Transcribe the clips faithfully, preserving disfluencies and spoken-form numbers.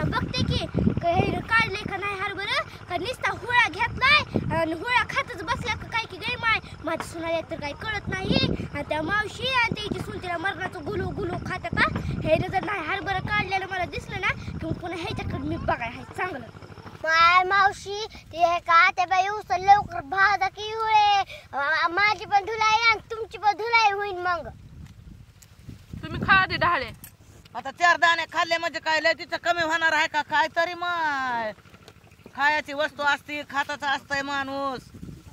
बघते की काही काढले का नाही हरभरा का नुसता हुळा घेतलाय आणि हुळा खातच बसल्या का काय की गई माय माझ्या सुनाला तर काही कळत नाही आणि त्या मावशी आणि त्याची सून तिला मरणाचं गुलू गुलू खात्यात हे जर नाही हरभरा काढलेलं मला दिसलं ना की पुन्हा ह्याच्याकडे मी बघाय आहे चांगलं माय मावशी ते का ते बाई उस लवकर भाजा की हुळे माझी पण धुलाई आणि तुमची पण धुलाई होईल मग तुम्ही खा दे ढाळे आता चार दाणे खाल्ले म्हणजे काय लय तिचं कमी होणार आहे का काय तरी माय खायची वस्तू असते खाताच असतंय माणूस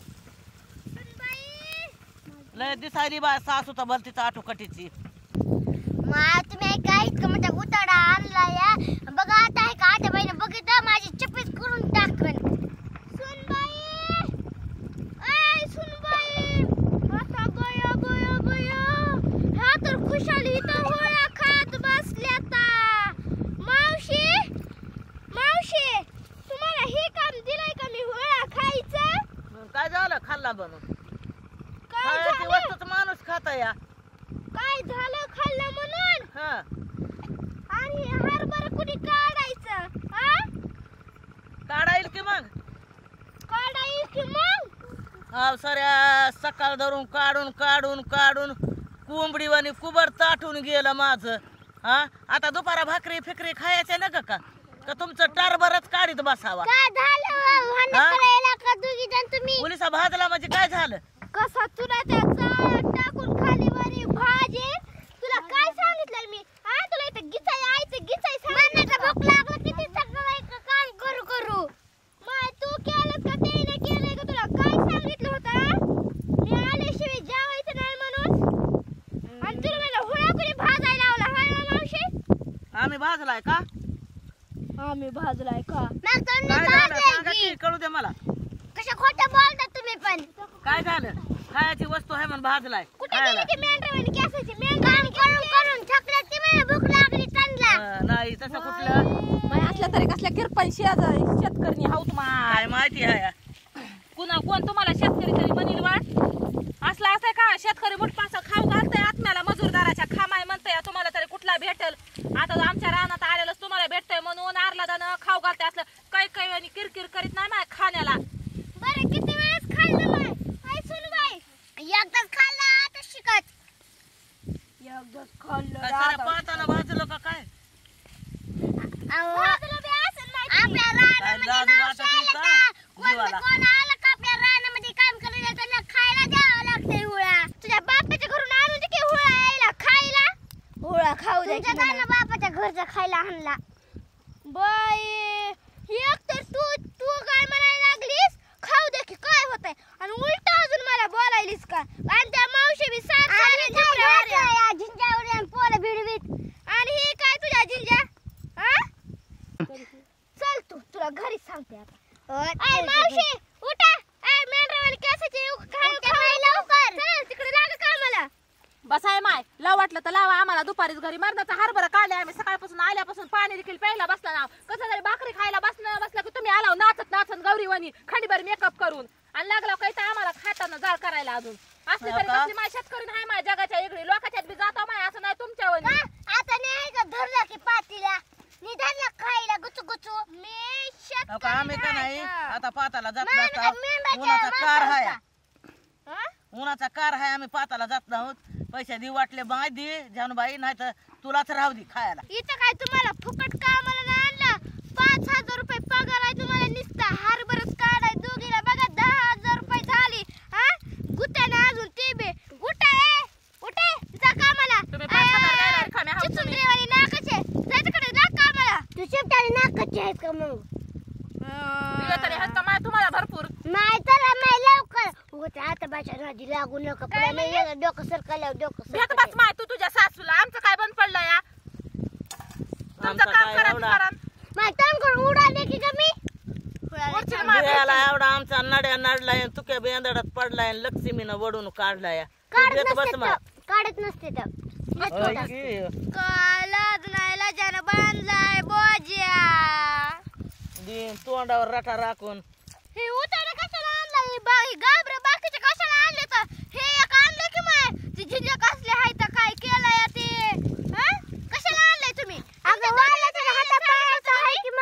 लय दिसायली बा सासू तर भलतीच आठोकटीची माय तुम्ही काय इतकं मोठा उताडा आणला या बघा आता आहे का आता बाईने बघितलं माझी चपीच करून टाकन सुनबाई ऐ सुनबाई आता गया गया गया हा तर खुशाली इथं होळा खात बसल्याता मावशी मावशी तुम्हाला हे काम दिलंय का मी होळा खायचं काय झालं खाल्ला बनून काय खायची झालं वस्तूच माणूस खाता या काय झालं खाल्लं म्हणून हा आणि हरभरा कुणी काढायचं हा काढा येईल की मग काढा येईल की मग हा साऱ्या सकाळ धरून काढून काढून काढून कोंबडीवानी कुबर ताटून गेलं माझं हा आता दुपारा भाकरी फिकरी खायच्या नका का का तुमचं टारभरच काढीत बसावा काय झालं भांडण करायला का दोघी जण तुम्ही पोलिसा भाजला म्हणजे काय झालं कसा तुला त्या चाळ्यात टाकून खाली वरी भाजे तुला काय सांगितलं मी हा तुला इथं गिचाय आयचं गिचाय मरणाचं भूक लागलं किती सगळं काम करू करू माय तू केलं का त्याने केलंय का तुला काय सांगितलं होतं मी आल्याशिवाय जेवायचं नाही म्हणून आणि तुला मला हुळा कुणी भाजायला लावला हाय ना मावशी आम्ही भाजलाय का आम्ही भाजलाय का मग तुम्ही काय झालं सांगा भाजलाय की कळू दे मला कशा खोटं बोलता तुम्ही पण काय झालं खायची वस्तू आहे म्हणून भाजलाय कुठे खायला. गेली ती मेंढरावानी केसाची काम करून करून थकले की मला भूक लागली त्यांना अं, नाही तसं कुठलं माय असल्या तरी कसल्या किरपण शेजारी शेतकरी हाऊत माय काय माहिती आहे कुणा कोण तुम्हाला शेतकरी तरी म्हणील वाट असला असं का शेतकरी मुठपासा खाऊ घालतंय आत्म्याला मजूरदाराच्या खामाय म्हणतंय तुम्हाला तरी कुठला भेटेल आता आमच्या रानात आलेलंच तुम्हाला भेटतंय म्हणून आरला दानं खाऊ घालतंय असलं काही काही आणि किरकिर करीत नाही माय खाण्याला बरं किती वेळेस खाल्लं माय काय सुनबाई एकदाच खाल्लं आता शिकत एकदाच खाल्लं काय साऱ्या पाहताना भाजलं का काय अहो, भाजलं बी असेल माहिती. आपल्या काय रानामध्ये लाज मावशी वाटत आलं होता का? कोण जीवाला? कोण आलं का आपल्या रानामध्ये काम करायला त्यांना खायला द्यावं लागतंय हुळा तुझ्या बापाच्या घरून आणून दे की हुळा यायला खायला हुळा खाऊ दे तुमच्या दाना बापाच्या घरचा खायला आणला बाई एक तर तू तू काय म्हणायला लागलीस खाऊ दे की काय होतंय आणि उलट अजून मला बोलायलीस का आणि त्या मावशी बी सात आणि साऱ्या काय जिंकल्या घरचं या झिंजावर आणि पोरं भिडवीत आणि हे काय तुझ्या जिंजा हा चल तू तुला घरी सांगते आता ऐ मावशी उठा ऐ मेंढरावाली केसाची खाऊ खाऊ लवकर चल तिकडे लाग कामाला बस आहे माय लाव वाटलं तर लावा आम्हाला दुपारीच घरी मरणाचा हरभरा काढले आम्ही सकाळपासून आल्यापासून पाणी देखील प्यायला बसला ना कसं तरी भाकरी खायला बसणं बसलं की तुम्ही आलाव नाचत नाचत गौरीवानी खंडीभर मेकअप करून आणि लागला काही तर आम्हाला खाताना जाळ करायला अजून असली तरी कसली माय शेतकरी नाही माय जगाच्या इकडे लोकांच्यात बी जातो माय असं नाही तुमच्यावर आता नाही धरलं की पातीला नि धरलं खायला गुचू गुचू मी अहो, का आम्ही का नाही शेतकरी आता पाताला जात मेंढरा- नसतो मेंढराच्या उन्हाचा कार माणसाचा. आहे हा उन्हाचा कार आहे आम्ही पाताला जात नाहोत पैसे दे वाटले बाय दे जानबाई नाही तर तुलाच राहू दे खायला इथं काय तुम्हाला फुकट कामाला नाही आणलं पाच हजार रुपये पगार आहे तुम्हाला नुसता हरभरच काढाय दोघीला बघा दहा हजार रुपये झाली हा गुत्याने अजून ते बे उठा ए उठे जा कामाला तुम्ही पाच हजार द्यायला रिकामे आहोत तुम्ही. चिचुंद्रेवाली नाकाचे जा तिकडे जा कामाला तू शिफ्टाने नाकाची आहेस का मग दिलं तरी हक्क माय तुम्हाला भरपूर नाही तर माय लवकर होते आता बाच्या नादी लागू नका पुढे मी वेगळं डोकं सरकलं डोकं भेट बस माय तू तुझ्या सासूला आमचं काय बंद पडलं या तुमचं आमचा काम काय करा एवढा? करा माय तोंड करून उडाले की का मी वरची माय बियाला एवढा आमचा नड्या नडलाय आणि तुक्या बेंदडात पडलाय आणि लक्ष्मीनं वडून काढलाय तू काढत देत बस नसते मा तर, काढत नसते तर होय की? कालाच नाही लाजानं बांधलाय बोज्या दिन तोंडावर रटा राखून हे उतारा कशाला आणला हे बा हे गाबरं बाकीचे कशाला आणले तर हे एक आणलं की माय ती झिंजा कसले हाय तर काय केलंय ते हा कशाला आणलंय तुम्ही अगं वाला तुझ्या हातात पायाचं आहे की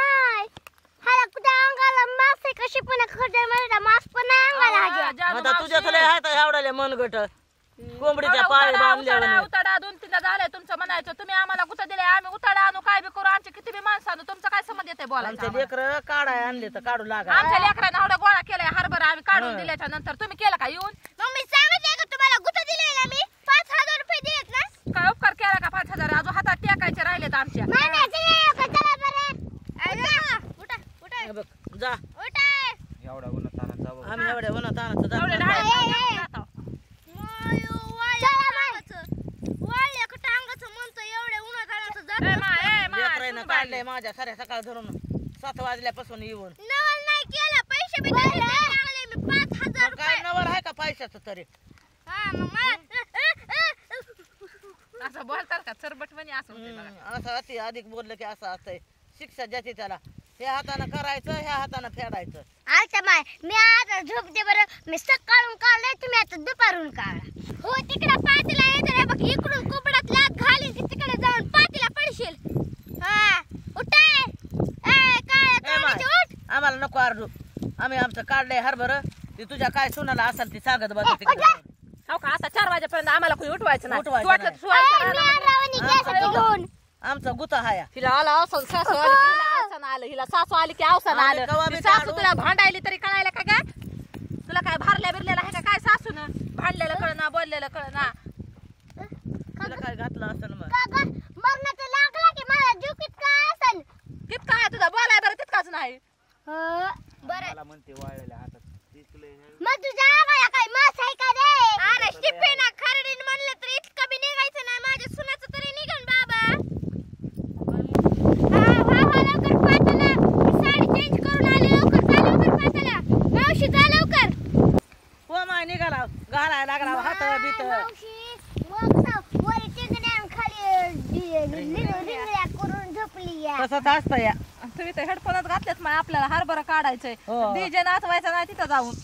बेट कोंबडीच्या पाय बांधल्यावर उताडा दोन तीनदा झालंय तुमचं म्हणायचं तुम्ही आम्हाला गुता दिले आम्ही उताडा आणू काय बी करू आमचे किती बी माणसं आणू तुमचा काय संबंध येते बोलायचं आमचे लेकर काढाय आणले तर काढू लागा आमच्या लेकरांना एवढा गोळा केलाय हरभरा आम्ही काढून दिल्याच्या नंतर तुम्ही केला का येऊन मग मी सांगितलंय का तुम्हाला गुत्ता दिलाय ना मी पाच हजार रुपये देत ना काय उपकार केला का पाच हजार अजून हातात टेकायचे राहिलेत आमच्या उठा उठा हे बघ जा उठा एवढा उन्हा तानात जावं आम्ही एवढ्या उन्हात आणायचं जा. एवढे डाळे वाळल्या का टांगाचं म्हणतो एवढ्या उन्हात आणायचं जात लेकराईनं काढलंय माझ्या साऱ्या सकाळ धरून सात वाजल्यापासून येऊन नवल नाही केला पैसे बी द्यायला लागले मी पाच हजार मग काय नवर आहे का पैशाचं तरी हा मग मला असं बोलतात का चरबट म्हणे असं होतंय बघा. हम्म, असं अति अधिक बोललं की असं असतंय शिक्षा ज्याची त्याला ह्या हातानं करायचं ह्या हातानं फेडायचं आता माय मी आता झोपते बरं मी सकाळून काढलंय तुम्ही आता दुपारून काढा हो तिकडे पातीला येते बघ इकडून कुबडात लात घालीन की तिकडे जाऊन पातीला पडशील हा उठाय ए काय ए माय, काढायची उठ आम्हाला नको आरडू आम्ही आमचं काढलंय हरभर ती तुझ्या काय सुनाला असेल ती सांगत बघ तिकडे हो का आता चार वाजेपर्यंत आम्हाला कोणी उठवायचं नाही उठवायचं वाटलं नाही. तर सोडायचं मी रानामध्ये. आरावणी गॅसची घेऊन आमचा गुता हाया हिला आला अवसन सासू आली की हिला अवसन आलं हिला सासू आली की अवसन आली आलं कवा ती बी सासू काढू. तुला भांडायली तरी कळायला का ग तुला काय भारल्या बिरलेला आहे का काय सासून भांडलेलं कळना बोललेलं कळना तिला काय घातलं असेल मग का ग मरणाचं लागला की मला जीव कितका असेल तितका आहे तुझा बोलाय बरं तितकाच नाही बरं मला म्हणते वाळलेल्या हातात दिसलंय ना. मग तुझ्या आगाला काय मास आहे का रे अरे शिपेना खरडीन म्हणलं तर इतकं बी निघायचं नाही माझ्या सुनाचं तरी निघन बाबा हा हा हा लवकर पाताला साडी चेंज करून आले लवकर जा लवकर पाताला मावशी जा लवकर हो माय निघाला घालाय लागला हात बीत मावशी मग ना वरी टिंगण्या आणि खाली रिंगण्या करून झोपली या तसंच असतं या तुम्ही तर हेडफोनच घातलेत मग आपल्याला हरभरा काढायचंय हो. डीजे नाचवायचा नाही तिथं जाऊन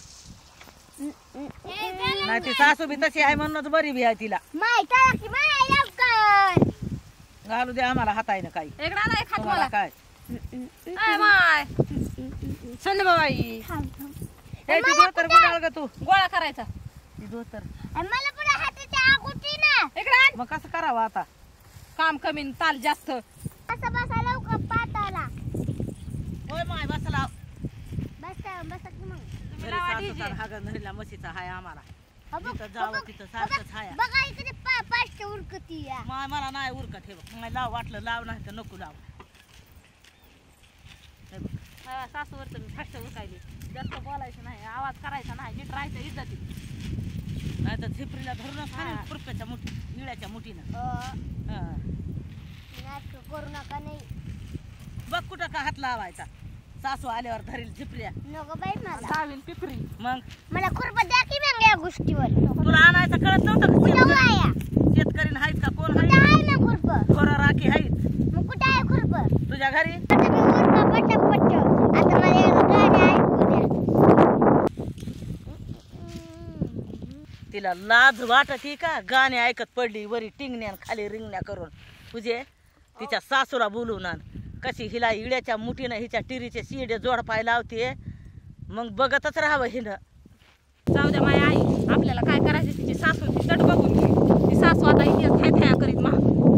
नाही ती सासू बी तशी आहे म्हणूनच बरी बी आहे तिला माय चला की माय लवकर घालू दे आम्हाला हातायनं काही एक राणा एक हात तुम्हाला मला काय ए माय संध्या बाई हे ती धोतर गुंडाळ ग तू गोळा करायचा ती धोतर आणि मला पुन्हा हाताच्या आगुटी ना इकडे आण. मग कसं करावं आता काम कमी न ताल जास्त असं बसा लवकर पाताला होय माय बसला बसा बसा की मग घरी सासूचा हागण धरीला म्हशीचा हाय आम्हाला जिथं जावं तिथं सारखंच हाया बघा इकडे पा पाचशे उरकती या माय मला नाही उरकत हे बघ माय लाव वाटलं लाव नाही तर नको लाव हे बघ. हा, सासूवर तर मी फास्ट उरकायली जास्त बोलायचं नाही आवाज करायचा नाही नीट राहायचं इज्जती नाही तर झिपरीला धरूनच खाली पुरप्याच्या मुठी निळ्याच्या मुठीनं हा. नाटक करू नका नाही बघ कुठं का हात लावायचा सासू आल्यावर धरील झिपऱ्या नको बाई मला दहावीन पिपरी मग मला खुरपा द्या की मग या गोष्टीवर तुला आणायचं कळत नव्हतं का? कुठं शेतकरी- वाया शेतकरी नाहीत का कोण कुठं आहे आहे मग खुरप खोरं राखी आहेत मग कुठं आहे खुरप तुझ्या घरी आता मी उरका पट्ट पट्ट आता मला एक गाणं ऐकू द्या तिला लाज वाटती का गाणे ऐकत पडली वरी टिंगण्या खाली रिंगण्या करून तुझे तिच्या सासूला बोलून आण कशी हिला इड्याच्या मुठीनं हिच्या टिरीचे शिडे जोडपाय लावते मग बघतच राहावं हिनं जाऊ द्या माझी आई आपल्याला काय करायचं तिची सासू ती तट बघून घे ती सासू आता इथे थाय थाया करीत मग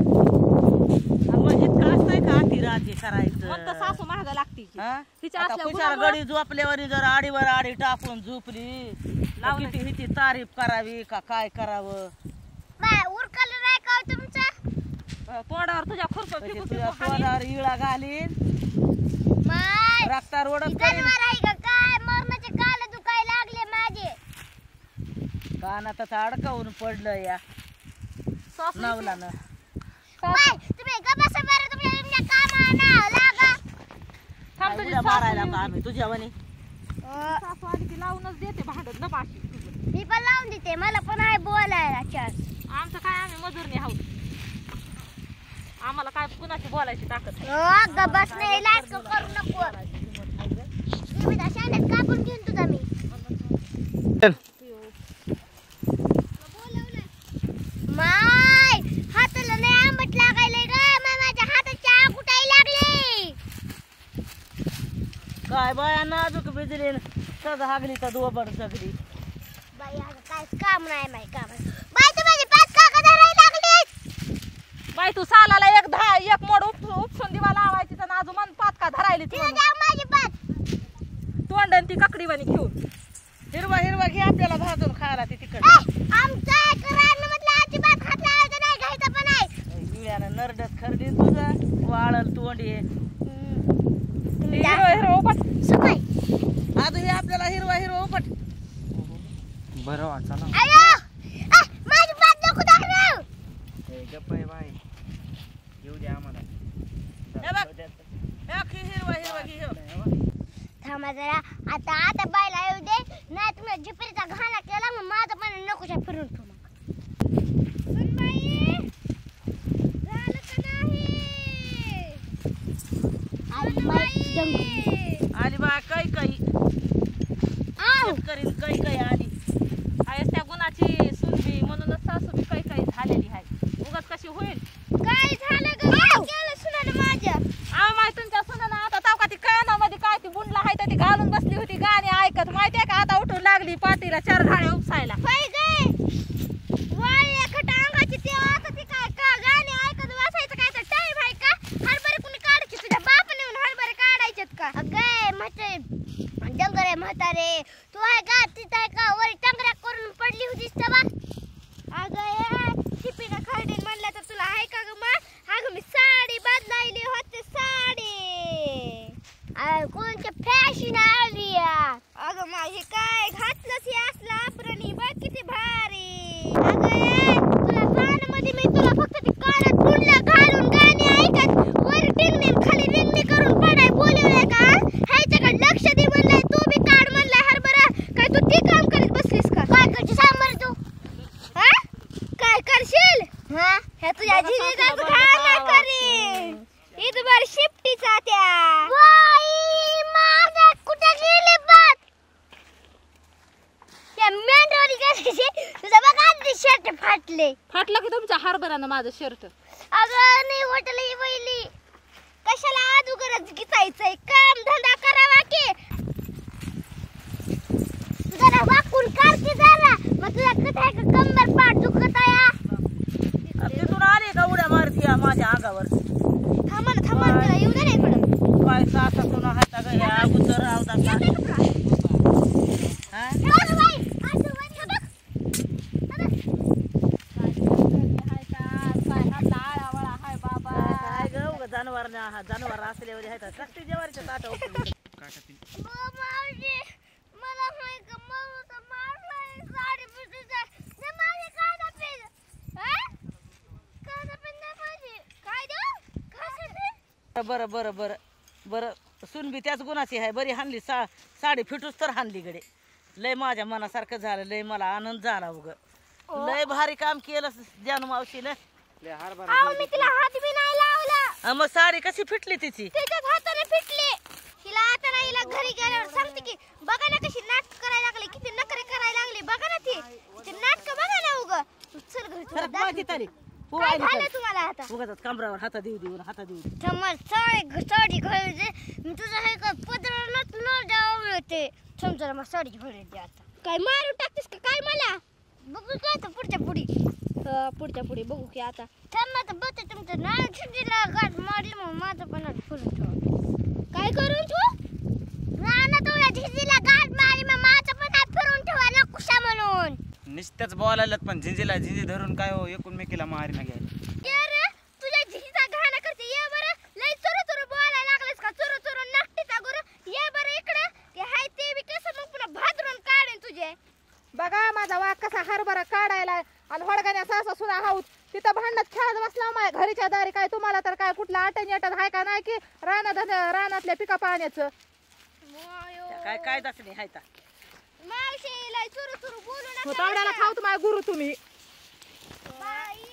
मग इतकं असतंय का ती राज्य करायचं मग तर सासू महाग लागती की. हा? तिच्या आता असल्या कुशाला गुणामुळं- गडी झोपल्यावर जर आडीवर आडी टाकून झोपली लावलं. किती हिची तारीफ करावी का काय करावं बाय उरकलं नाही का हो तुमचं तोंडावर तुझ्या खुरप कशी फिकू तुझ्या फिकू हानी. तोंडावर इळा घालीन माय रक्तार ओढत ही करीन जनावर आहे का काय मरणाचे काल दुखाय लागले माझे कानातच अडकावून पडलं या सासू नवलानं बाय तुम्ही गप्पा बरं तुमच्या तुमच्या कामाला लागा थांब तुझी उड्या सासू मारायला येऊन का आम्ही तुझ्या वनी सासू आली की लावूनच देते भांडत न बाशी मी पण लावून देते मला पण आहे बोलायला चान्स आमचं काय आम्ही मजूरनी आहोत आम्हाला काय कुणाची बोलायची ताकद आहे. ग बस नाही लाटक करू नको मी शाळेत कापून घेऊन तुझा मी माय हाताला नाही आंबट लागायलंय ग माय माझ्या हाताच्या आग उठायला लागली काय बाया नाजूक बिजली सज हागली तर दोबड सगळी बाई अगं काय काम नाही माय काम नाही. बाई तू माझी पाच काका धरायला लागली. बाई तू सालाला एक दहा एक मोड उप उपसून दिवा लावायची तर अजून मन पात का धरायली तिला द्या माझी पाच. तोंडन ती ककडीवाणी घेऊन. हिरवा हिरवा घे आपल्याला भाजून खायला ती तिकड. ए, आमचं एक रान म्हटलं अजिबात हात लावायचं नाही घ्यायचं पण नाही. हिळ्यानं नरडत खरडी तुझं वाळल तोंडी. हिरो हिरो उपट. सुकाई. आज हे आपल्याला हिरवा हिरवा उपट. बरं वाचा ना. अयो ए, माझी पाच नको दाखव. ए, गप्प आहे बाई. येऊ दे आम्हाला. हे बघ. एक हिरवा हिरवा घे ह्यो. थांबा जरा आता आता बायला येऊ दे नाही तुम्ही झिपरीचा घाणा केला मग माझं पण नकोशा फिरून ठेवू मग. सुनबाई झालं का नाही? आज बाई दंग. आली बा काही काही आव करीन काही काही आली. आहे त्या गुणाची सुनबी म्हणूनच सासू बी काही काही झालेली आहे. उगाच कशी होईल. काय झालं ग? काय केलं सुनानं माझ्या? आव माय तुमच्या सुनानं आता ताव का ती कानामध्ये काय ती बुंडला आहे तर ती घालून बसली होती गाणी ऐकत माहितीये का आता उठून लागली पाटीला चार घाळे उपसायला. बाई गे वाळल्या खटा अंगाची ते आता ती काय का गाणी ऐकत बसायचं काय तर टाइम आहे का? हरभरे कुणी काढायची तुझ्या बापाने येऊन हरभरे काढायचेत का? अगं म्हातारे डंगर आहे म्हातारे तू आहे का तिथं आहे का वर टंगऱ्या करून पडली होतीस तेव्हा. अगं ये टिपीनं खरडीन म्हणलं तर तुला आहे का ग मा? अगं मी साडी बदलायली होते साडी. अरे कोणती फॅशन आली या. अगं माझी काय घातलंस हे असलं आपरणी बघ किती भारी. अगं ये तुला कानामध्ये मी तुला फक्त ती कानात बुंडला घालून गाणी ऐकत वर टिंगणीन खाली रिंगणी करून पडाय बोलवलंय का? ह्याच्याकडे लक्ष दे म्हणलंय तू बी काढ म्हणलाय हरभरा. काय तू ते काम करीत बसलीस का? काय करते सांग बरं तू. हा? काय करशील? हा हे तुझ्या जिजीचा घाणा करीन. इथबर शिफ्टीचा त्या. बाई माझा कुठे गेली बात. त्या मेंढरानी गेली तुझा बघा आधी शर्ट फाटले. फाटलं की तुमच्या हरभरानं माझं शर्ट. अगं नाही वाटलं ही पहिली. कशाला अदुगरच गिचायचंय? काम धंदा करावा की. जरा वाकून काढते जरा मग तुला कसं आहे का कंबर पाठ दुखत आहे. तिथून आली का उड्या मारती या माझ्या अंगावर. थांबा ना थांबा ना, त्याला येऊ दे ना इकडं. काय सासातून हाता ग ह्या अगोदर आवता का? हा? अरे बाई असं वरी बघ. काय हातला आळावळा हाय बाबा. काय ग उगा जनावर जनावर असल्यावर आहेत कष्टी जेवारीच्या ताटा उचलून. ओ मावशी मला होय का मला मारलाय साडी पिटूचा ते माझे काढा पेज. हा काढा पेज नाही पाहिजे. काय देऊ? काय करते? बरं बरं बरं बरं सुनबी त्याच गुणाची आहे. बरी हाणली सा साडी फिटूच तर हाणली गडे. लय माझ्या मनासारखं झालं. लय मला आनंद झाला उग. लय भारी काम केलं जानू मावशीनं. लय हरभरा अहो मी तिला हात बी नाही लावला. अं, मग साडी कशी फिटली तिची? त्याच्याच हाताने फिटले. हिला आता ना हिला घरी गेल्यावर सांगते की बघा ना कशी नाटक करायला लागली किती नखरे करायला लागली बघा ना ती ते नाटक बघा ना उग. तू चल घरी तुला सरक दाखवते. माहिती तरी काय झालं तुम्हाला आता? उगाच कमरावर हाता देऊ देऊ हाता देऊ देऊ. थमल साडी साडी घालते मी तुझं हे का पदरात न जाऊ ते समजा मग साडी घालते आता. काय मारून टाकतेस का काय मला? बघू काय तर पुढच्या पुढी. अं, पुढच्या पुढे बघू की आता. थांब आता बघ तुमचं नाव छुटीला गाठ मारली मग माझं पण आता फुलं ठेवा. काय करून तू? राणा तुला झिंजीला गाठ मारली मग माझं पण हात फिरून ठेवा ना कुशा म्हणून. नुसत्याच बोलायला पण झिंजीला झिंजी धरून काय हो एकूणमेकीला मारीना घ्यायला. ते रे तुझ्या झिजीचा घाणा करते. ये बरं लय चुरू चुरू बोलायला लागलेस का? चुरू चुरू नकटीचा गुरु. ये बरं इकडं. ते हाय ते बी कसं मग पुन्हा भादरून काढेन तुझे. बघा माझा वाघ कसा हरभरा काढायला आणि वडगाण्या सासा सुना हाऊत तिथं भांडत खेळत बसला. माझ्या घरीच्या दारी काय तुम्हाला तर काय कुठला आटण याटण आहे का नाही की रानात रानातल्या पिका पाण्याचं. काय काय दसणी हाय ता. मावशी लय चुरू चुरू बोलू नका. हो तावड्याला खाऊ माझ्या गुरु तुम्ही. बाई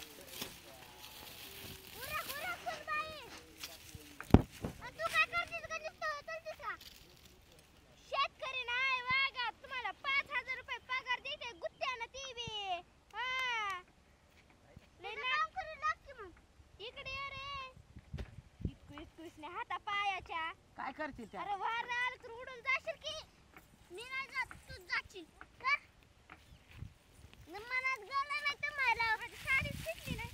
उरा उरा चल बाई. आ, तू काय करतेस का नुसतं चलतेस का? शेतकरी नाही वागा तुम्हाला पाच हजार रुपये पगार देते गुत्त्यानं ती बी. हा लय नाम करू लागते मग. इकडे ये रे. इतकू इतकूसने हाता पायाच्या. काय करतील त्या? अरे वार आलं तर उडून जाशील की. मी नाही जात तूच जाशील का? मनात गेलं नाही तुम्हाला माझी साडी शिकली नाही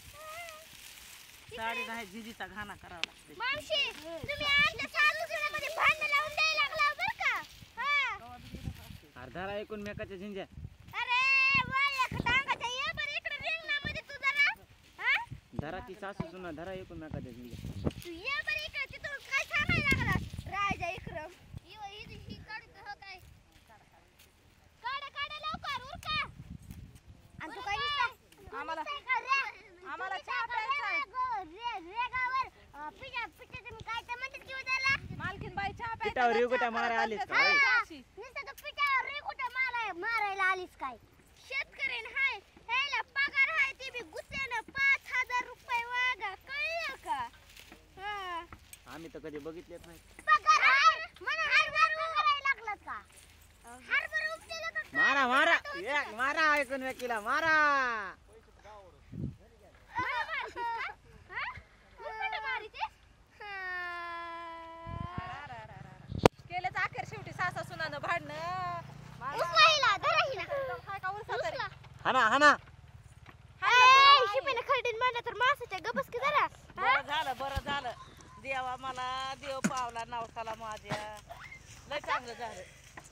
साडी नाही जिजीचा घाणा करावा लागते. मावशी तुम्ही आमच्या सासूसुनामध्ये भांडण लावून द्यायला लागला बरं का हा अरे धरा एकूण मेकाच्या झिंज्या. अरे वाया डांगाच्या ये बरं इकडे रिंगणामध्ये तू जरा हा धरा ती सासू सुना धरा एकूण मेकाच्या झिंज्या. तू ये बरं इकडे तिथून काय सांगायला लागला राजा इकडं यो ही ही काढत हो काय काढा काढा लवकर उरका आणि तू काय दिसतं आम्हाला आम्हाला चहा प्यायचा आहे. रेगावर पिठा पिठा तुम्ही काय तर म्हणतात की त्याला मालकीन बाई चहा प्यायचा पिठावर आहे, रेघोट्या चहा मारायला आलीस का? प्यायचा होय. अशी. नुसतं तू पिठावर रेघोट्या माराय मारायला आलीस काय शेतकरीन हाय ह्याला पगार हाय ते बी गुत्त्यानं पाच हजार रुपये वागा कळलं का हा आम्ही तर कधी बघितलेच नाही. पगार हाय मला हरभर करायला लागलात का हरभर उपटेलं का मारा मारा एक मारा ऐकून मेकीला मारा. मला मारतीस का हा मग कुठं मारतीस केलेच अखेर शेवटी सासा सुनानं भांडणं. उचला हिला धरा हिला काय का उरसा तरी. हाना हाना ए, शिपीने खरडीन म्हणलं तर मासाच्या गबस की जरा बरं झालं बरं झालं. देवा मला देव पावला नवसाला माझ्या लय चांगलं झालं.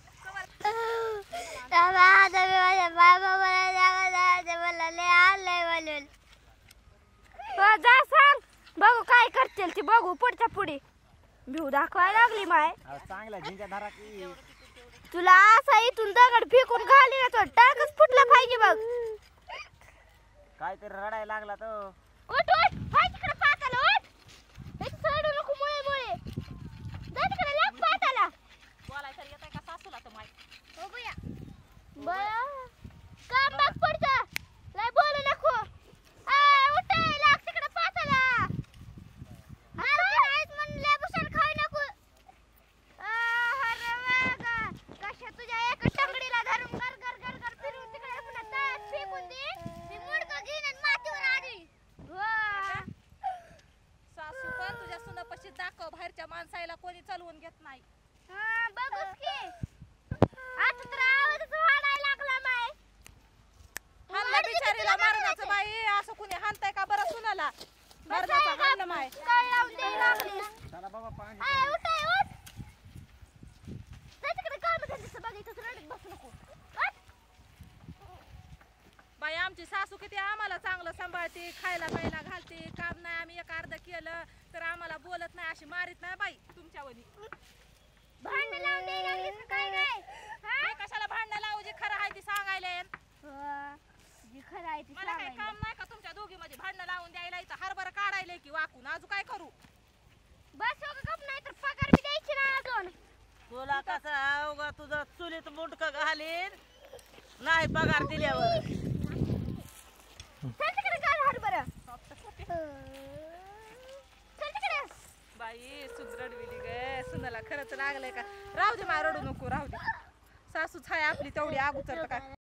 मला लय आलंय बोलून हो, जा सांग बघू काय करतील ती बघू पुढच्या पुढे भिऊ दाखवायला लागली माय. चांगला झिंज्या धरा की. तुला असा इथून दगड फेकून घाली ना तो टाकच फुटला पाहिजे बघ. काहीतरी रडायला लागला तो. उठ उठ हाय तिकडे पाताला उठ एक सोडू नको मुळे मुळे जा तिकडे लाग पाताला. बोलायचं तर येतंय का सासूला तर माहित. हो बया बया काम बघ पुढचं लय बोलू नको. आ उठ लाग तिकडे पाताला. मला काहीच म्हणले भुसन खाऊ नको अरे वागा कशा तुझ्या एका टंगडीला धरून गर गर गर गर फिरून तिकडे पुन्हा तळ्यात फेकून दे. मी मुडकं घेईन आणि मातीवर आडवी वा. सासू पण तुझ्या सुनापाशी दाखव बाहेरच्या माणसाला कोणी चालवून घेत नाही. हा बघूच की आता तर आवाजच वाढायला लागला माय. हाणलं बिचारीला मरणाचं बाई असं कुणी हाणताय का बरं सुनाला. मरणाचं हाणलं माय. काय लावून द्यायला लागलीस. चला बाबा पाणी. आय उठ आय उठ जा तिकडे काम धंद्याचं बघ इथंच रडत बसू नको. उठ. बाई आमची सासू किती आम्हाला चांगलं सांभाळते खायला प्यायला घालते काम नाही आम्ही एक अर्ध केलं तर आम्हाला बोलत नाही अशी मारीत नाही बाई तुमच्यावरी. भांडण लावून द्यायला लागलीस का काय काय मी कशाला भांडणं लावू जी खरं आहे ती सांगायला येईन. हा, जी खरं आहे ती मला काही सांगायला. काम नाही का तुमच्या दोघी मध्ये भांडणं लावून द्यायला इथं हरभरा काढायला की वाकून अजून काय करू. बस हो गप नाही तर पगार बी द्यायची ना अजून. तुला कसं अवघा तुझं चुलीत मुंडकं घालीन नाही पगार दिल्यावर. चल तिकडे काढ हरभरा. चल तिकडे. बाई सुधरडविली गे सुनाला खरंच लागलंय का. राहू दे मा रडू नको राहू दे. सासूच आहे आपली तेवढी अगोदर तर काय